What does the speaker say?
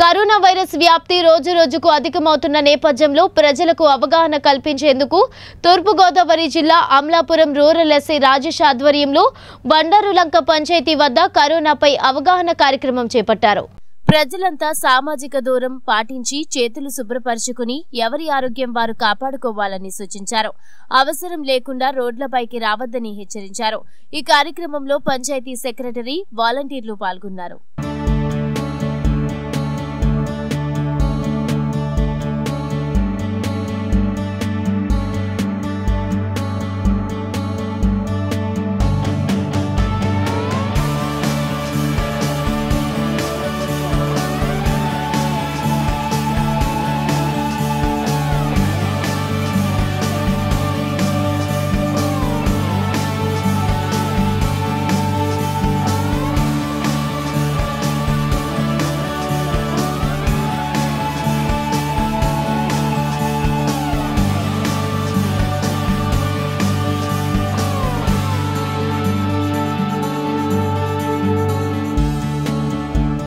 Corona virus వ్యాప్తి రోజురోజుకు అధికమవుతున్న నేపథ్యంలో ప్రజలకు అవగాహన కల్పించేందుకు తూర్పు గోదావరి జిల్లా అమలాపురం రూరల్ ఎస్ఐ రాజేష్ ఆధ్వర్యంలో బండారులంక పంచాయతీ వద్ద కరోనాపై అవగాహన కార్యక్రమం చేపట్టారు. ప్రజలంతా సామాజిక దూరం పాటించి చేతులు శుభ్రపరుచుకుని ఎవరి ఆరోగ్యం వారు కాపాడుకోవాలని సూచించారు. అవసరం లేకుండా రోడ్లపైకి రావద్దని హెచ్చరించారు. ఈ కార్యక్రమంలో పంచాయతీ సెక్రటరీ, వాలంటీర్లు పాల్గొన్నారు.